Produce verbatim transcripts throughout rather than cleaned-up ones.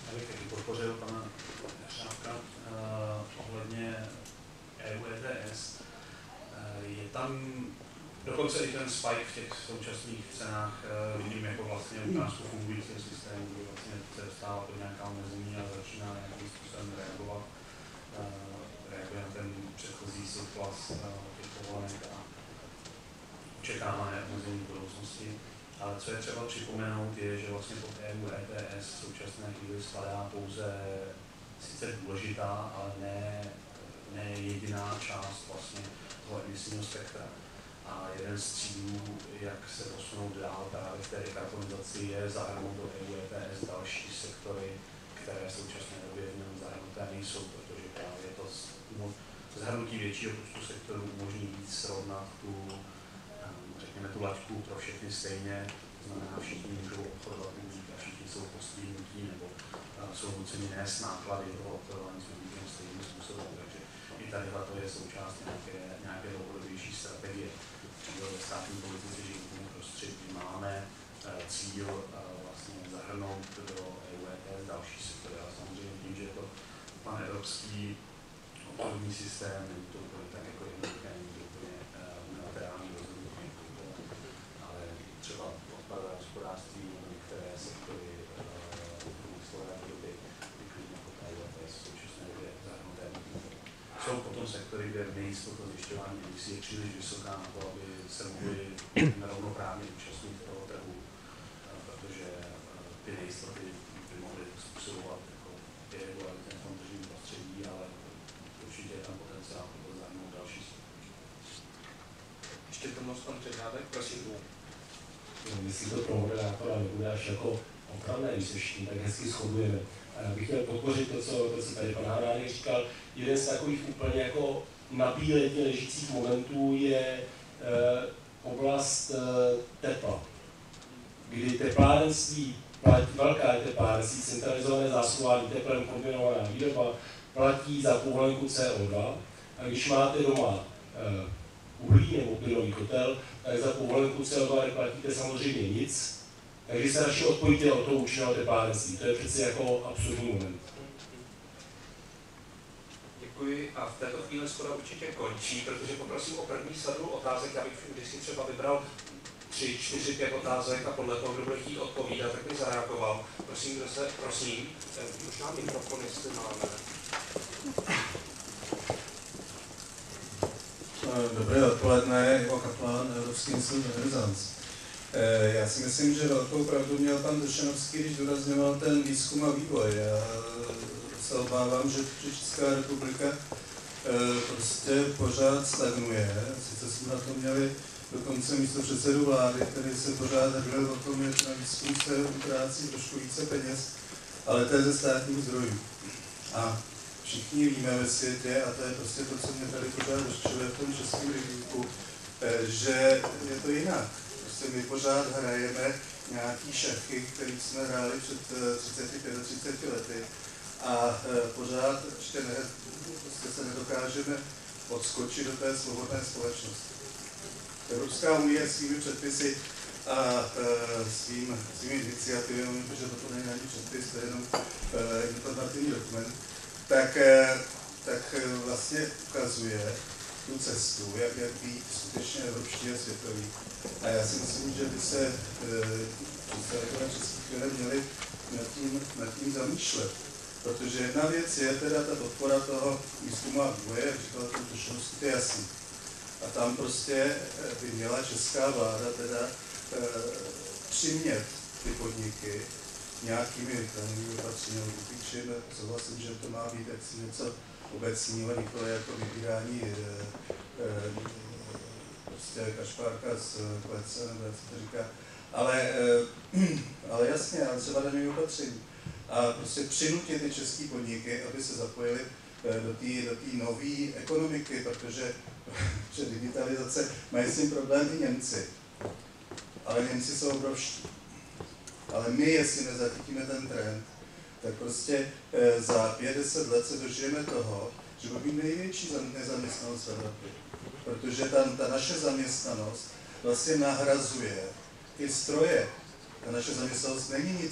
Já bych taky podpořil pana Šávka uh, ohledně E U E T S. Uh, je tam dokonce i ten spike v těch současných cenách uh, vidím jako vlastně ukázku fungujícího systému, kdy vlastně se dostává to nějaká omezení a začíná nějakým způsobem reagovat. Uh, reaguje na ten předchozí surplus uh, těch povolenek a očekávané omezení budoucnosti. Ale co je třeba připomenout, je, že vlastně pod E U E T S v současné chvíli spadá pouze sice důležitá, ale ne, ne jediná část vlastně toho emisního spektra. A jeden z cílů, jak se posunout dál právě v té dekarbonizaci, je zahrnout do E U E T S další sektory, které v současné době v něm zahrnuté nejsou, protože právě to zahrnutí většího počtu sektorů umožní víc srovnat tu, řekněme, tu laťku pro všechny stejně, to znamená, všichni můžou obchodovat uhlík a všichni jsou postihnutí nebo jsou nuceni nést náklady toho obchodování s uhlíkem stejným způsobem. Takže i tady to je součást nějaké, nějaké dlouhodobější strategie. Ve státní politice životního prostředí máme cíl vlastně zahrnout do E U E T S další sektory, ale samozřejmě tím, že je to pan evropský obchodní systém, není to úplně tak jako jednoduché, není to úplně unilaterální rozhodnutí, ale třeba odpadové hospodářství nebo některé sektory průmyslové výroby vyklidně pod E U E T S v současné době zahrnuté. Jsou potom sektory, kde nejistota zjišťování emisí je příliš vysoká na to, aby se mohli rovnoprávně účastnit toho trhu, protože ty nejistoty by mohly způsobovat jako irregularitně v tom tržním prostředí, ale určitě je tam potenciál pro zahrnout další sektory. Ještě to moc pan Předřádek, prosím. Myslím, to pro moderátora nebude až jako opravné, když se všichni tak hezky shodujeme. A já bych chtěl podpořit to, co, to, co tady pan Hanánek říkal. Jeden z takových úplně jako nabíledně ležících momentů je e, oblast e, tepla, kdy teplárenství, platí, velká teplárenství, centralizované zásobování teplem, kombinovaná výroba, platí za povolenku C O dva. A když máte doma e, uhlí nebo plynový kotel, tak za povolenku C O dva neplatíte samozřejmě nic. Takže se radši odpojíte od toho účinného teplárenství. To je přeci jako absurdní moment. Děkuji a v této chvíli skoro určitě končí, protože poprosím o první sadu otázek, abych vždycky třeba vybral tři, čtyři, pět otázek a podle toho, kdo bude chtít odpovídat, tak bych zareagoval. Prosím, kdo se, prosím, možná mikrofon, jestli máme. Dobré odpoledne, Ivo Kaplan, Evropský institut Renaissance. Já si myslím, že velkou pravdu měl pan Tošenovský, když zdůrazňoval ten výzkum a vývoj. Já se obávám, že Česká republika prostě pořád stagnuje. Sice jsme na to měli dokonce místopředsedu vlády, který se pořád hrdil o tom, že na výzkum se utrácí trošku více peněz, ale to je ze státních zdrojů. A všichni víme ve světě, a to je prostě to, co mě tady pořád rozčiluje v tom českém rybníku, že je to jinak. Prostě my pořád hrajeme nějaký šachy, který jsme hráli před třiceti, třiceti pěti lety a pořád ještě ne, prostě se nedokážeme odskočit do té svobodné společnosti. Evropská unie svými předpisy a svým, svými iniciativami, protože to není ani předpis, to je jenom informativní dokument, tak, tak vlastně ukazuje tu cestu, jak, jak být skutečně evropští a světoví. A já si myslím, že by se představitelé českých firm měli nad tím, nad tím zamýšlet. Protože jedna věc je teda ta podpora toho výzkumu a vývoje, jak říkal ten Tošenovský, to je jasný. A tam prostě by měla česká vláda teda e, přimět ty podniky nějakými daňovými opatřeními, pokud čím souhlasím, že to má být jaksi něco obecního, nikoli jako vybírání e, e, prostě kašpárka z klece, nebo jak se to říká. Ale, e, ale jasně, ale třeba daňové opatření. A prostě přinutit ty české podniky, aby se zapojili do té do té nové ekonomiky, protože že digitalizace mají s tím problém i Němci. Ale Němci jsou obrovští. Ale my, jestli nezachytíme ten trend, tak prostě za pět deset let se dožijeme toho, že bude mít největší nezaměstnanost v Evropě. Protože ta, ta naše zaměstnanost vlastně nahrazuje ty stroje. Ta naše zaměstnanost není nic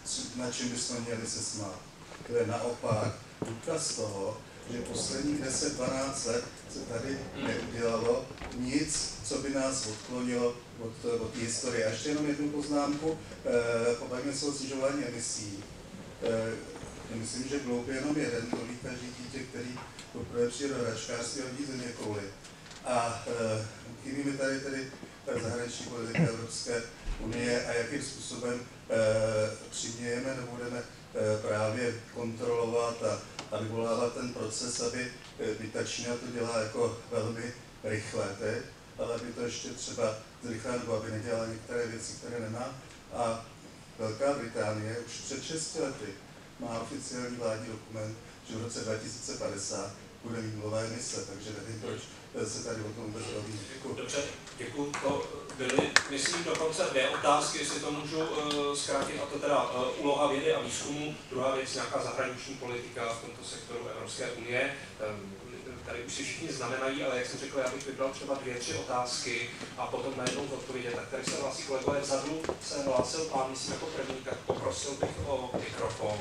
na čem bychom měli se smát. To je naopak důkaz toho, že posledních deset dvanáct let se tady neudělalo nic, co by nás odklonilo od, od té historie. A ještě jenom jednu poznámku, eh, pobavíme se o snižování emisí. Eh, myslím, že gloub je jenom jeden, to ví každý dítě, který poprvé přijde do hračkářství a vidí země kouli. A eh, chybí mi tady tedy zahraniční politika Evropské unie a jakým způsobem eh, přimějeme nebo budeme eh, právě kontrolovat a, a vyvolávat ten proces, aby by ta Čína to dělá jako velmi rychle teď, ale aby to ještě třeba zrychlila, nebo aby nedělala některé věci, které nemá. A Velká Británie už před šesti lety má oficiální vládní dokument, že v roce dva tisíce padesát bude mít nulové emise, takže nevím, proč se tady o tom vůbec baví. Dobře, děkuji. To byly, myslím, dokonce dvě otázky, jestli to můžu uh, zkrátit, a to teda uh, úloha vědy a výzkumu, druhá věc nějaká zahraniční politika v tomto sektoru Evropské unie. Um, tady už si všichni znamenají, ale jak jsem řekl, já bych vybral třeba dvě, tři otázky a potom najednou odpovědět. Tak tady se hlásí kolegové, vzadu se hlásil pán, myslím jako první, tak poprosil bych o mikrofon.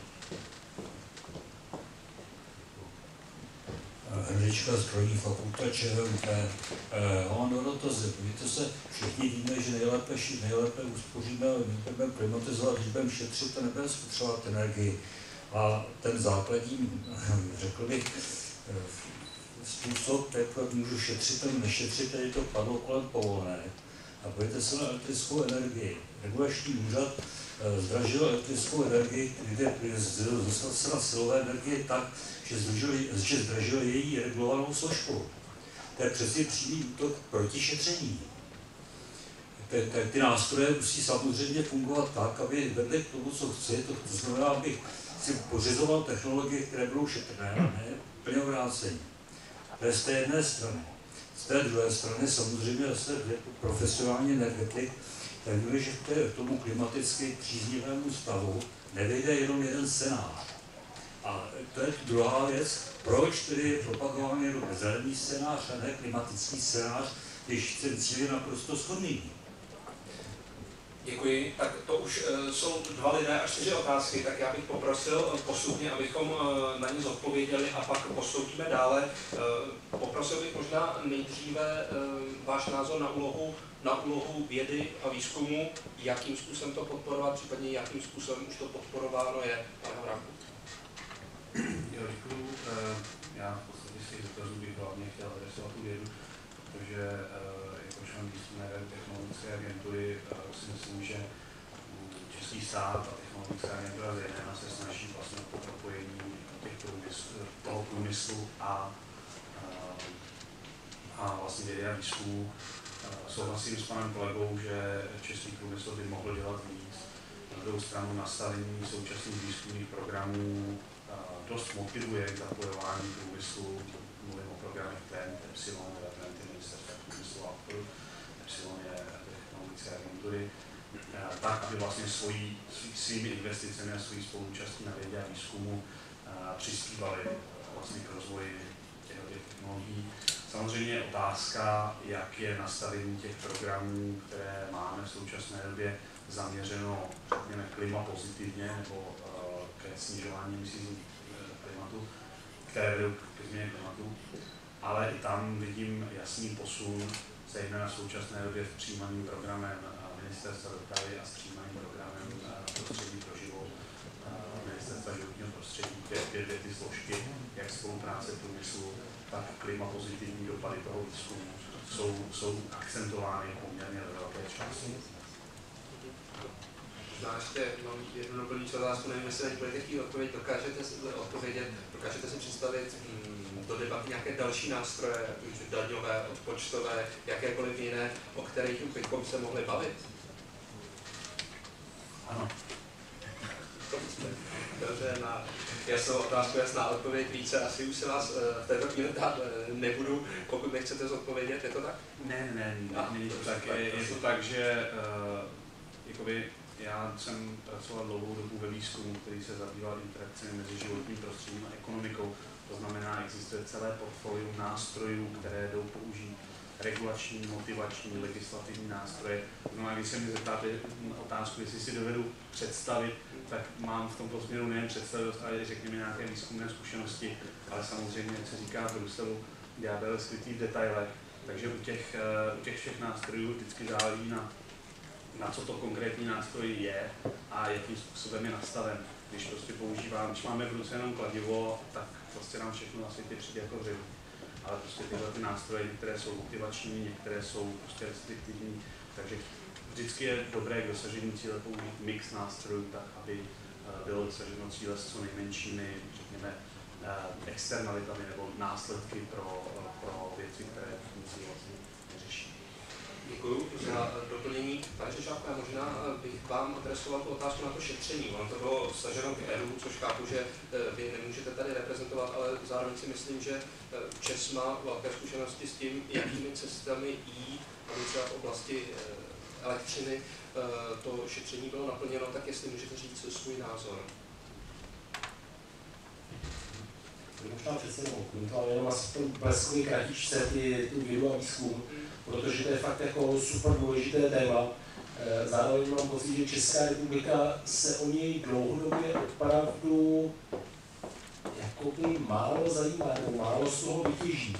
Hnilička strojní fakulta ČVUT. Mám do dotazy. Víte se, všichni víme, že nejlépe, nejlépe uspoříme, budeme klimatizovat, když budeme šetřit a nebudeme spotřebovat energii. A ten základní, řekl bych, způsob, jak můžu šetřit nebo nešetřit, tady to padlo kolem povolenek. A budete se na elektrickou energii. Regulační úřad zdražil elektrickou energii, kde dostal na silové energie tak, že, že zdražil její regulovanou složku. To je přesně přímý útok proti šetření. Ty, ty, ty nástroje musí samozřejmě fungovat tak, aby vedli k tomu, co chci. To, to znamená, abych si pořizoval technologie, které budou šetrné, a ne plně obrácení. To je z té jedné strany. Z té druhé strany samozřejmě zase jako profesionální energetik, tak víme, že k tomu klimaticky příznivému stavu nevejde jenom jeden scénář. A to je druhá věc, proč tedy je propagován jenom zelený scénář a ne klimatický scénář, když ten cíl je naprosto shodný. Děkuji. Tak to už uh, jsou dva lidé a čtyři otázky, tak já bych poprosil uh, postupně, abychom uh, na ně zodpověděli a pak postoupíme dále. Uh, poprosil bych možná nejdříve uh, váš názor na úlohu, na úlohu vědy a výzkumu, jakým způsobem to podporovat, případně jakým způsobem už to podporováno je. Pane Horáku. Jo, děkuju. Uh, já v podstatě z těch dotazů bych hlavně chtěl adresovat tu vědu, protože uh, jako člen výzkumné technologické agentury uh, si myslím, že český stát a technologická agentura zejména se snaží vlastně po propojení těch průmysl, toho průmyslu a, uh, a vlastně vědy a výzkumu. Uh, souhlasím s panem kolegou, že český průmysl by mohl dělat víc. Na druhou stranu nastavení současných výzkumných programů dost motivuje k zapojování průmyslu, mluvím o programech T E N T, Epsilon, T ministerstva průmyslu a obchodu, Epsilon je technologické agentury, tak, aby vlastně svojí, svými investicemi a svojí spoluúčastí na vědě a výzkumu přispívali vlastně k rozvoji těchto technologií. Samozřejmě je otázka, jak je nastavení těch programů, které máme v současné době zaměřeno, řekněme, klima pozitivně nebo ke snižování emisí klimatu, které vedou ke změně klimatu, ale i tam vidím jasný posun, zejména v současné době v přijímaným programem Ministerstva dopravy a s přijímaným programem Prostředí pro život Ministerstva životního prostředí, kde obě dvě ty složky, jak spolupráce průmyslu, tak klimapozitivní dopady toho výzkumu jsou, jsou akcentovány poměrně ve velké části. Možná ještě mám jednu doplňující otázku, nevím, jestli budete chtít odpovědět, dokážete si, odpovědět, dokážete si představit mm, do debaty nějaké další nástroje, daňové, odpočtové, jakékoliv jiné, o kterých bychom se mohli bavit? Ano. Dobře, na jasnou otázku, jasná odpověď více. Asi už se vás v této chvíli ptát nebudu, pokud nechcete zodpovědět, je to tak? Ne, ne, ne, není to tak. Je, je to tak, že uh, jakoby, já jsem pracoval dlouhou dobu ve výzkumu, který se zabýval interakcemi mezi životním prostředím a ekonomikou. To znamená, existuje celé portfolium nástrojů, které jdou použít regulační, motivační, legislativní nástroje. To znamená, když se mi zeptáte otázku, jestli si dovedu představit tak mám v tomto směru nejen představivost, ale řekněme nějaké výzkumné zkušenosti, ale samozřejmě, jak se říká v Bruselu, ďábel skrytý v detailech. Takže u těch, u těch všech nástrojů vždycky záleží na, na co to konkrétní nástroj je a jakým způsobem je nastaven. Když prostě používám, když máme v ruce jenom kladivo, tak prostě nám všechno na světě přijde jako hřiv. Ale prostě tyhle ty nástroje, některé jsou motivační, některé jsou prostě restriktivní, takže vždycky je dobré k dosažení cíle použít mix nástrojů tak, aby bylo dosaženo cíle s co nejmenšími, řekněme, externalitami nebo následky pro, pro věci, které funkci vlastně neřeší. Děkuji za doplnění. Pane Řešáku, možná bych vám adresoval tu otázku na to šetření. Ono to bylo staženo k E R U, což chápu, že vy nemůžete tady reprezentovat, ale zároveň si myslím, že ČEZ má velké zkušenosti s tím, jakými cestami jít, aby třeba v oblasti elektřiny to šetření bylo naplněno, tak jestli můžete říct svůj názor. Možná přece nemohu, jenom asi v tom bleskový kratičce ty, tu vědu a výzkum, protože to je fakt jako super důležité téma. Zároveň mám pocit, že Česká republika se o něj dlouhodobě opravdu jakoby málo zajímá, nebo málo z toho vytěží.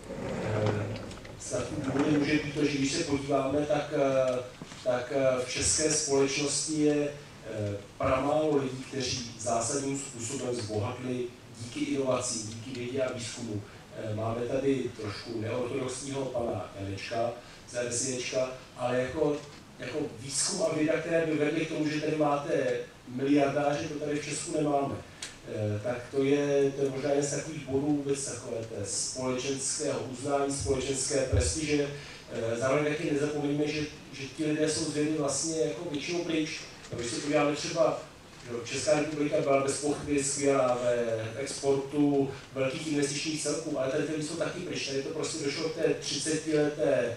Snad důvody může být to, že když se podíváme, tak, tak v české společnosti je pramálo lidí, kteří zásadním způsobem zbohatli díky inovacím, díky vědě a výzkumu. Máme tady trošku neortodoxního pana Janečka z R S I čka, ale jako, jako výzkum a věda, které by vedly k tomu, že tady máte miliardáře, to tady v Česku nemáme. Tak to je, to je možná jeden z takových bodů vůbec takové té společenského uznání, společenské prestiže. Zároveň taky nezapomeňme, že, že ti lidé jsou z vědy vlastně jako většinou pryč. Když se podíváme třeba, Česká republika byla bez pochyby skvělá ve exportu velkých investičních celků, ale tady ty jsou taky pryč. Tady to prostě došlo k té třicetileté e,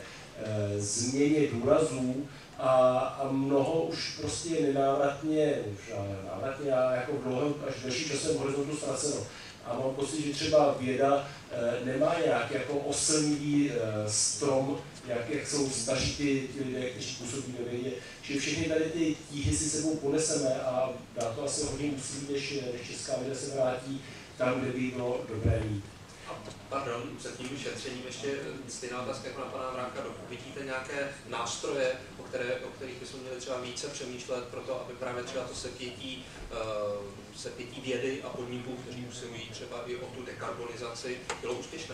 změně důrazů a, a mnoho už prostě je nenávratně, už nenávratně a jako v dlouhém až delším časovém horizontu ztraceno. A mám pocit, že třeba věda e, nemá nějak jako oslnivý e, strom, jak, jak jsou staří ty, ty lidé, kteří působí ve vědě, že všechny tady ty tíhy si sebou poneseme a dá to asi hodně úsilí, než, než česká věda se vrátí tam, kde by bylo dobré mít. Pardon, před tím šetřením ještě stejná otázka jako na pana Vránka. Vidíte nějaké nástroje, o, které, o kterých bychom měli třeba více přemýšlet pro to, aby právě třeba to sepětí, uh, sepětí vědy a podniků, kteří usilují třeba i o tu dekarbonizaci, bylo úspěšné?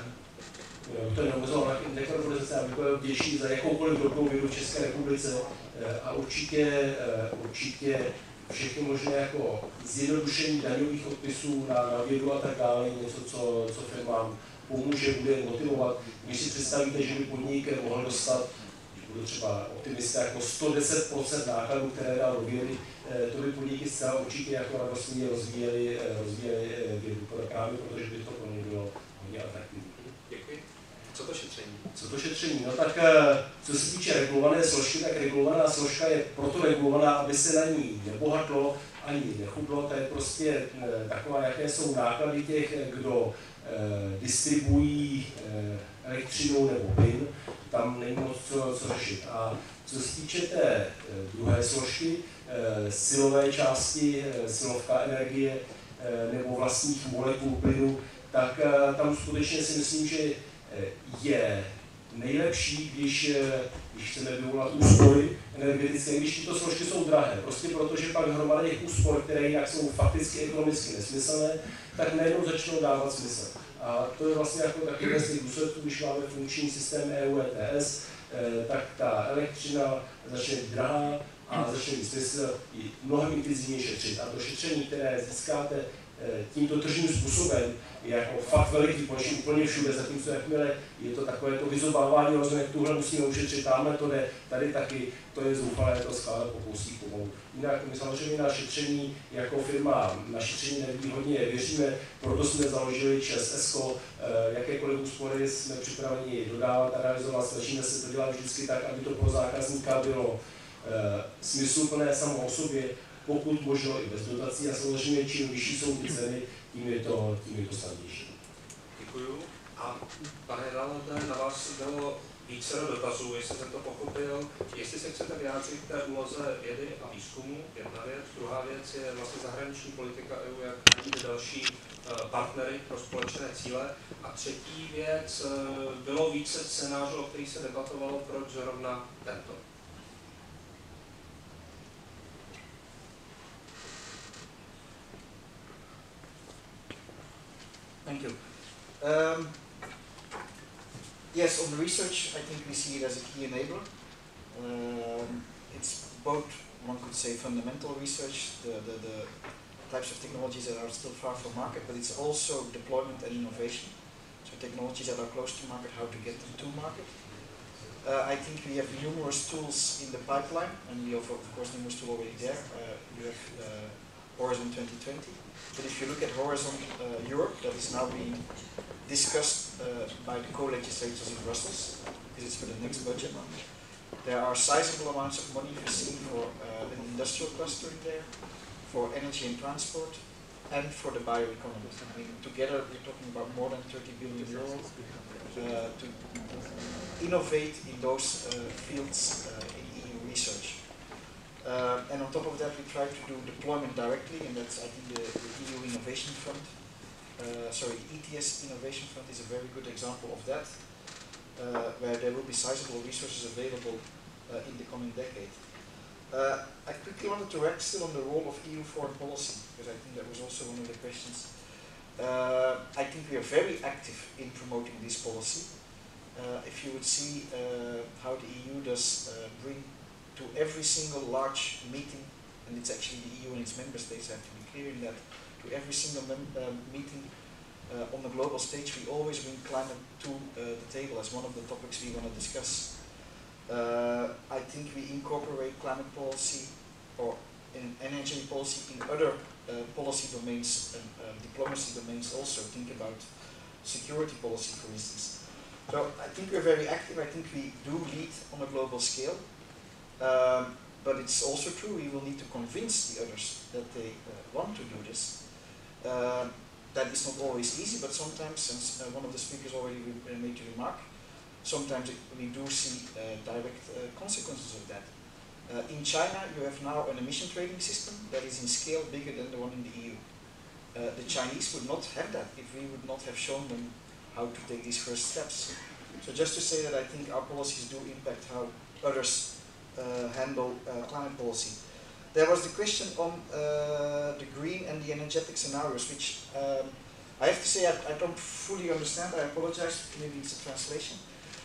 To je neumožňovala dekarbonizace, aby byl vděčný za jakoukoliv dobrou vědu v České republice a určitě, určitě všechny možné jako zjednodušení daňových odpisů na, na vědu a tak dále, něco, co, co firmám pomůže, bude motivovat. Když si představíte, že by podnik mohl dostat, když budu třeba optimista, jako sto deset procent nákladů, které dá do vědy, to by podniky zcela určitě jako radostně rozvíjeli, rozvíjeli vědu, právě protože by to pro ně bylo hodně atraktivní. Děkuji. Co to šetření? Co to šetření? No tak co se týče regulované složky, tak regulovaná složka je proto regulovaná, aby se na ní nebohatlo ani nechudlo. To je prostě taková, jaké jsou náklady těch, kdo distribuují elektřinu nebo plyn. Tam není moc co, co řešit. A co se týče té druhé složky, silové části, silovka energie nebo vlastních molekul plynu, tak tam skutečně si myslím, že je nejlepší, když, když chceme vyvolat úspory energetické, když tyto složky jsou drahé. Prostě protože pak hromada těch úspor, které jinak jsou fakticky ekonomicky nesmyslné, tak najednou začnou dávat smysl. A to je vlastně jako takový z těch důsledků, když máme funkční systém E U E T S, tak ta elektřina začne být drahá a začne mít smysl i mnohem intenzivněji šetřit. A to šetření, které získáte tímto tržním způsobem, je jako fakt veliký počet úplně všude, zatímco jakmile je to takové to vyzobávání rozhodně, tuhle musíme ušetřit, tamhle to jde, tady taky, to je zoufalé, to skládat po kousích pomalu. Jinak my samozřejmě na šetření jako firma, na šetření nevýhodně věříme, proto jsme založili ČEZ Esko, jakékoliv úspory jsme připraveni dodávat a realizovat, snažíme se to dělat vždycky tak, aby to pro zákazníka bylo smysluplné samo o sobě, pokud možno i bez dotací a samozřejmě čím vyšší jsou ty ceny, tím je to, tím je to snadnější. Děkuju. A pane Dalante, na vás bylo více dotazů, jestli jsem to pochopil. Jestli se chcete vyjádřit k té úloze vědy a výzkumu, jedna věc. Druhá věc je vlastně zahraniční politika E U, jak najít další partnery pro společné cíle. A třetí věc, bylo více scénářů, o kterých se debatovalo, proč zrovna tento. Thank you. Um, yes, on the research, I think we see it as a key enabler. Um, it's both, one could say, fundamental research, the, the, the types of technologies that are still far from market, but it's also deployment and innovation. So technologies that are close to market, how to get them to market. Uh, I think we have numerous tools in the pipeline, and we have, of course, numerous tools already there. Uh, you have uh, Horizon twenty twenty. But if you look at Horizon uh, Europe, that is now being discussed uh, by the co-legislators in Brussels, because it's for the next budget. There are sizable amounts of money foreseen for uh, an industrial cluster in there, for energy and transport, and for the bioeconomy. I mean, together we're talking about more than thirty billion euros uh, to innovate in those uh, fields uh, in E U research. Uh, and on top of that, we try to do deployment directly, and that's, I think, the, the E U Innovation Fund. Uh, sorry, the E T S Innovation Fund is a very good example of that, uh, where there will be sizable resources available uh, in the coming decade. Uh, I quickly wanted to react still on the role of E U foreign policy, because I think that was also one of the questions. Uh, I think we are very active in promoting this policy. Uh, if you would see uh, how the E U does uh, bring to every single large meeting, and it's actually the E U and its member states have to be clear in that, to every single mem uh, meeting uh, on the global stage, we always bring climate to uh, the table as one of the topics we want to discuss. Uh, I think we incorporate climate policy or in energy policy in other uh, policy domains and uh, diplomacy domains also. Think about security policy, for instance. So I think we're very active. I think we do lead on a global scale. Um, but it's also true we will need to convince the others that they uh, want to do this. Uh, that is not always easy, but sometimes, since uh, one of the speakers already re made the remark, sometimes it, we do see uh, direct uh, consequences of that. Uh, in China, you have now an emission trading system that is in scale bigger than the one in the E U. Uh, the Chinese would not have that if we would not have shown them how to take these first steps. So just to say that I think our policies do impact how others Uh, handle uh, climate policy. There was the question on uh, the green and the energetic scenarios, which um, I have to say I, I don't fully understand. I apologize, maybe it's a translation.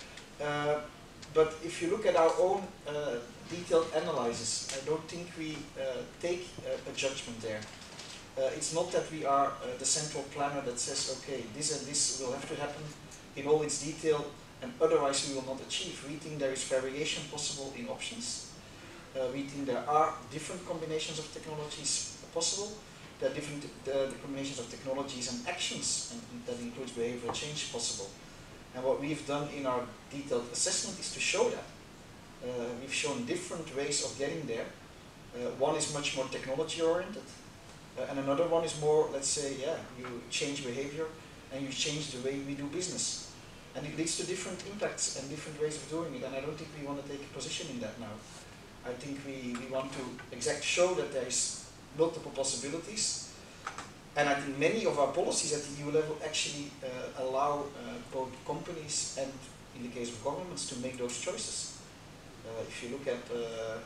Uh, but if you look at our own uh, detailed analysis, I don't think we uh, take uh, a judgment there. Uh, it's not that we are uh, the central planner that says, okay, this and this will have to happen in all its detail, and otherwise we will not achieve. We think there is variation possible in options. Uh, we think there are different combinations of technologies possible. There are different uh, the combinations of technologies and actions, and that includes behavioral change possible. And what we've done in our detailed assessment is to show that. Uh, we've shown different ways of getting there. Uh, one is much more technology oriented, uh, and another one is more, let's say, yeah, you change behavior and you change the way we do business. And it leads to different impacts and different ways of doing it, and I don't think we want to take a position in that now. I think we, we want to exactly show that there is multiple possibilities, and I think many of our policies at the E U level actually uh, allow uh, both companies and, in the case of governments, to make those choices. Uh, if you look at uh,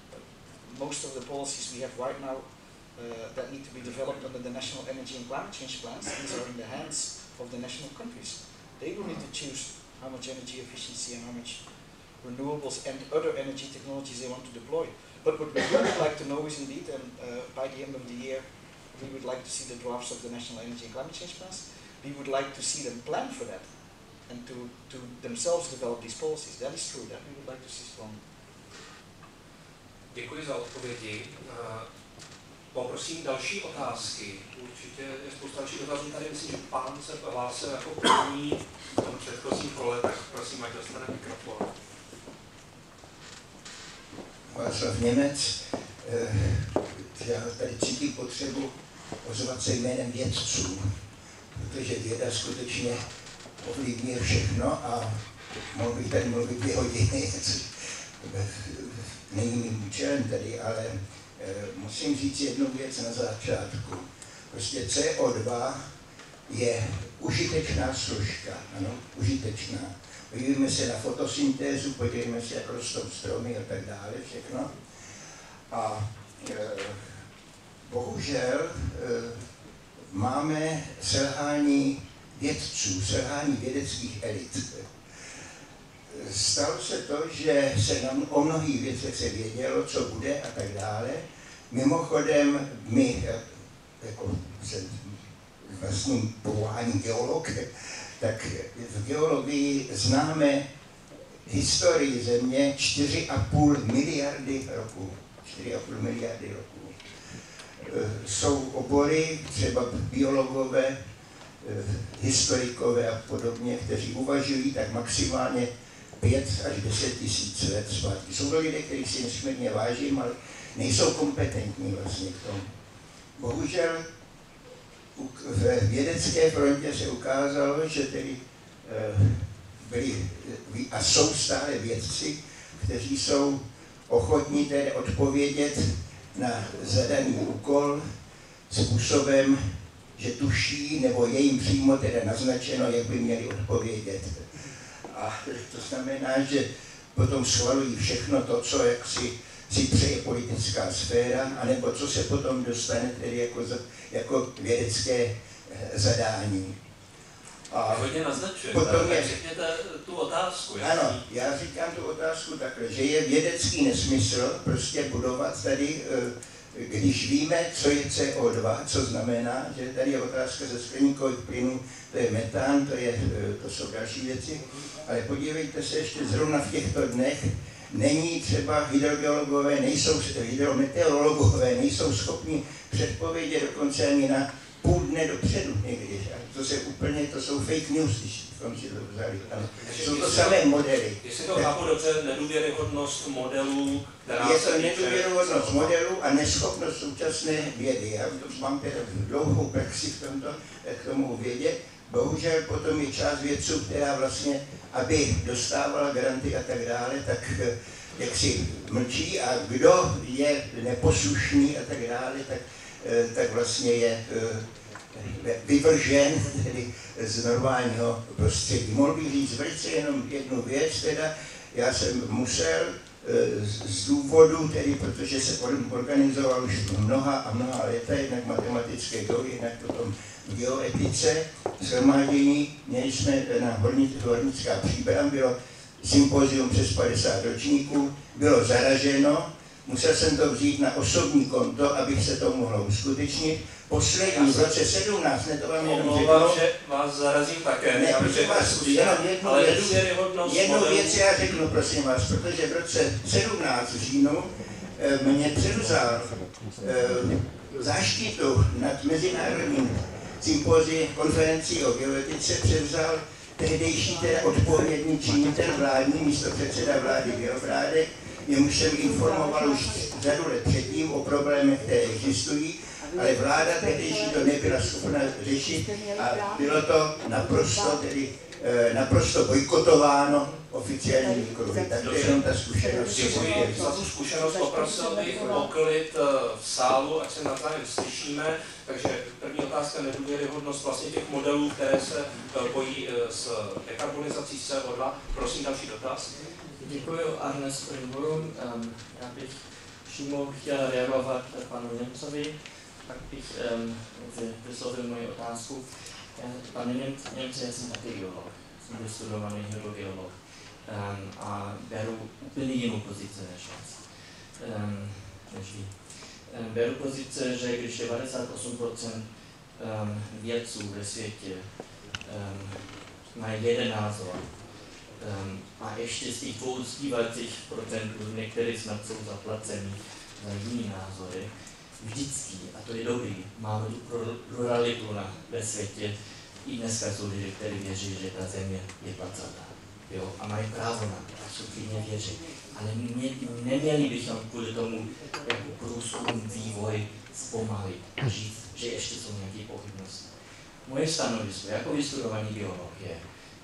most of the policies we have right now uh, that need to be developed under the national energy and climate change plans, these are in the hands of the national countries. They will need to choose how much energy efficiency and how much renewables and other energy technologies they want to deploy. But what we would like to know is indeed, and uh, by the end of the year, we would like to see the drafts of the national energy and climate change plans. We would like to see them plan for that and to, to themselves develop these policies. That is true, that we would like to see strong. Děkuji za odpovědi. Poprosím další otázky. Určitě je spousta dalších dotazů. Tady myslím, že pán se hlásil jako první v tom předchozím kole, tak prosím, ať dostane mikrofon. Václav Němec, já tady cítím potřebu ozvat se jménem vědců, protože věda skutečně ovlivňuje všechno a mohl bych tady mluvit dvě hodiny, což není mým účelem tady, ale musím říct jednu věc na začátku. Prostě C O dva je užitečná složka, ano, užitečná. Podívejme se na fotosyntézu, podívejme se, jak rostou stromy a tak dále, všechno. A e, bohužel e, máme selhání vědců, selhání vědeckých elit. Stalo se to, že se nám o mnohých věcech se vědělo, co bude a tak dále. Mimochodem, my, jako jsem vlastním povolání geolog, tak v geologii známe historii Země čtyři a půl miliardy roků. čtyři a půl miliardy roků. Jsou obory, třeba biologové, historikové a podobně, kteří uvažují tak maximálně pět až deset tisíc let zpátky. Jsou to lidé, kteří si nesmírně vážím, ale nejsou kompetentní vlastně k tomu. Bohužel v vědecké frontě se ukázalo, že tedy byli a jsou stále vědci, kteří jsou ochotní tedy odpovědět na zadaný úkol způsobem, že tuší, nebo je jim přímo teda naznačeno, jak by měli odpovědět. A to znamená, že potom schvalují všechno to, co jak si, si přeje politická sféra, anebo co se potom dostane tedy jako, jako vědecké zadání. A hodně naznačuje, potom je, řekněte tu otázku. Jasný. Ano, já říkám tu otázku takhle, že je vědecký nesmysl prostě budovat tady, když víme, co je C O dva, co znamená, že tady je otázka ze skleníkových plynů, to je metán, to, je, to jsou další věci, ale podívejte se ještě zrovna v těchto dnech, není třeba hydrogeologové, nejsou hydrometeorologové, nejsou schopni předpovědět dokonce ani na půl dne dopředu někdy. To se úplně, to jsou fake news, když bychom si to vzali. Jsou to samé modely. Jestli to chápu dobře, nedůvěryhodnost modelů, která je to nedůvěryhodnost modelů a neschopnost současné vědy. Já mám teda dlouhou praxi v tomto, k tomu vědět. Bohužel potom je část vědců, která vlastně, aby dostávala granty a tak dále, tak jak si mlčí a kdo je neposlušný a tak dále, tak, tak vlastně je vyvržen tedy z normálního prostředí. Mohl bych říct velice jenom jednu věc, teda já jsem musel z důvodu, tedy protože se organizoval už mnoha a mnoha léta, jednak matematické geoly, jednak potom v geoetice shromáždění, měli jsme na Hornická Příbram, bylo sympozium přes padesát ročníků, bylo zaraženo, musel jsem to vzít na osobní konto, abych se to mohlo uskutečnit. Poslední v roce sedmnáct, ne to vám jenom řeknu. že vás zarazím také. Ne, protože vás jenom jednu ale věc, jednu modelu. věc já řeknu, prosím vás, protože v roce sedmnáct v říjnu mě převzal záštitu nad mezinárodním sympoziem konferencí o geoetice, převzal tehdejší teda odpovědný činitel vládní, místopředseda vlády Bělobrádek, jemuž jsem informoval už řadu let předtím o problémech, které existují, ale vláda tehdejší to nebyla schopna řešit a bylo to naprosto, tedy, naprosto bojkotováno oficiálními kruhy. Tak to je jenom ta zkušenost. Děkuji za tu zkušenost, poprosil bych o klid v sálu, ať se navzájem slyšíme. Takže první otázka, nedůvěryhodnost vlastně těch modelů, které se pojí s dekarbonizací C O dva. Prosím, další dotaz. Děkuji, Arnes Springborum. Um, já bych přímo chtěl reagovat panu Němcovi, pak bych um, vyslovil moji otázku. Já, pan Němce, já jsem taky geolog, jsem vystudovaný hydrogeolog um, a beru úplně jinou pozici než vás. Um, než vy. Um, beru pozice, že když devadesát osm procent um, vědců ve světě um, mají jeden názor, Um, a ještě z těch dvou zbývajících procentů, některé snad jsou zaplacení za jiný názory, vždycky, a to je dobrý, máme tu pluralitu na, ve světě, i dneska jsou lidé, kteří věří, že ta země je placatá, jo, a mají právo na to, a jsou klidně věří. Ale mě, neměli bychom kvůli tomu jako průzkum, vývoj zpomalit a říct, že ještě jsou nějaké pochybnosti. Moje stanovisko jako vystudovaný geolog je,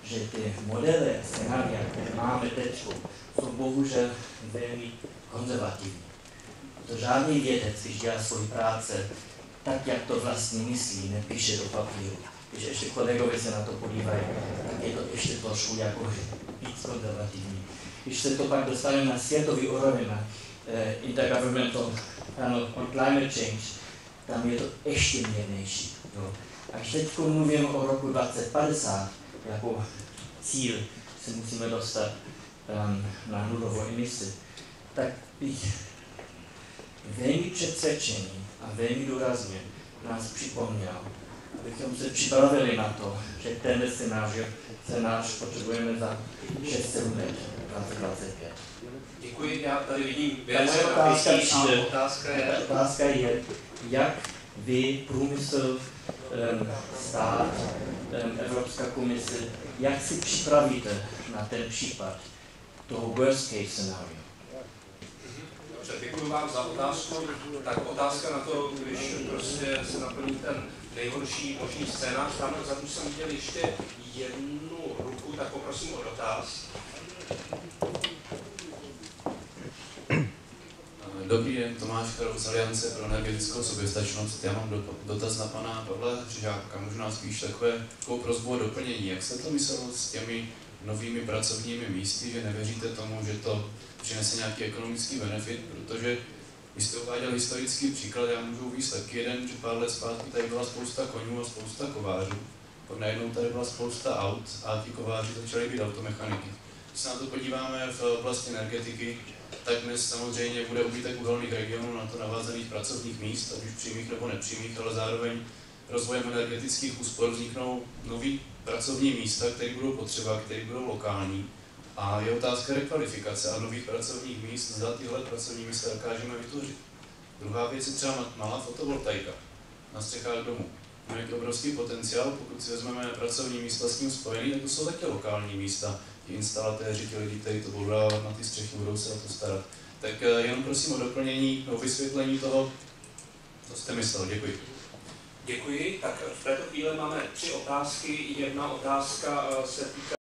že ty modely a scénária, které máme teď, jsou bohužel velmi konzervativní. To žádný vědec, když dělá svoji práce, tak jak to vlastně myslí, nepíše do papíru. Když ještě kolegové se na to podívají, tak je to ještě trošku jako víc konzervativní. Když se to pak dostane na světový úroveň, na eh, Intergovernmental Panel on Climate Change, tam je to ještě mírnější. Jo. A když teď mluvím o roku dvacet padesát, jako cíl se musíme dostat um, na nulovou emisi, tak bych velmi přesvědčený a velmi důrazně nás připomněl, abychom se připravili na to, že tenhle scénář, scénář potřebujeme za šest sedm let, dvacet dvacet pět. Děkuji, já tady vidím věci otázka, a otázka je... otázka je, jak vy, průmysl, um, stát, um, Evropská komise, jak si připravíte na ten případ toho worst case scénária? Dobře, děkuji vám za otázku. Tak otázka na to, když prostě se naplní ten nejhorší možný scénář. Tam vzadu jsem viděl ještě jednu ruku, tak poprosím o dotaz. Dobrý den, Tomáš Karol z Aliance pro energetickou soběstačnost. Já mám dotaz na pana Pavla Hřižáka, možná spíš takové, takovou prosbu o doplnění. Jak jste to myslel s těmi novými pracovními místy, že nevěříte tomu, že to přinese nějaký ekonomický benefit, protože vy jste uváděl historický příklad, já můžu uvést taky jeden, že pár let zpátky tady byla spousta konňů a spousta kovářů, pak najednou tady byla spousta aut a ti kováři začali být automechaniky. Když se na to podíváme v oblasti energetiky, tak dnes samozřejmě bude úbytek uhelných regionů, na to navázaných pracovních míst, ať už přímých nebo nepřímých, ale zároveň rozvojem energetických úspor vzniknou nový pracovní místa, které budou potřeba, které budou lokální. A je otázka rekvalifikace a nových pracovních míst, zda tyhle pracovní místa dokážeme vytvořit. Druhá věc je třeba malá fotovoltaika na střechách domů. Má jaký obrovský potenciál, pokud si vezmeme pracovní místa s tím spojený, tak to jsou taky lokální místa. Ti instalatéři, ti lidi, kteří to budou dávat na ty střechy, budou se o to starat. Tak jenom prosím o doplnění, o vysvětlení toho, co jste myslel. Děkuji. Děkuji. Tak v této chvíli máme tři otázky. Jedna otázka se týká